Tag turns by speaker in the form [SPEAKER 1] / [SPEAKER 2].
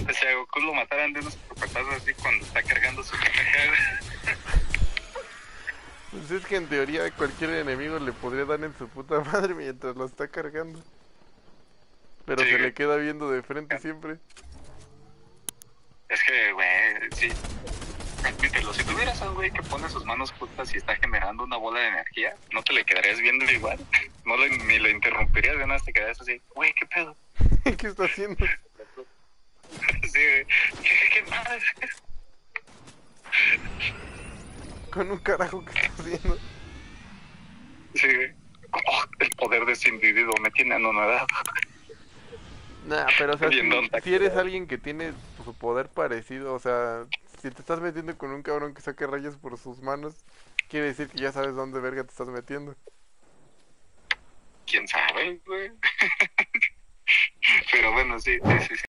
[SPEAKER 1] Si a Goku lo mataran de unos propatazos así cuando está cargando su caja.
[SPEAKER 2] Pues es que en teoría cualquier enemigo le podría dar en su puta madre mientras lo está cargando. Pero
[SPEAKER 1] Sí,
[SPEAKER 2] se le
[SPEAKER 1] güey.
[SPEAKER 2] queda viendo de frente siempre.
[SPEAKER 1] Es que, güey, sí. Admítelo, si tuvieras a un güey que pone sus manos juntas y está generando una bola de energía, ¿no te le quedarías viendo igual? Ni lo interrumpirías, de nada te quedarías así, güey, ¿qué pedo?
[SPEAKER 2] ¿Qué está haciendo?
[SPEAKER 1] Sí, güey. ¿Qué más?
[SPEAKER 2] Con un carajo que está haciendo.
[SPEAKER 1] Sí, güey. Oh, el poder de ese individuo me tiene anonadado.
[SPEAKER 2] Nah, pero o sea,
[SPEAKER 1] Bien
[SPEAKER 2] si eres alguien que tiene su poder parecido, o sea, si te estás metiendo con un cabrón que saque rayos por sus manos, quiere decir que ya sabes dónde verga te estás metiendo.
[SPEAKER 1] ¿Quién sabe, güey? Pero bueno, sí, sí, sí.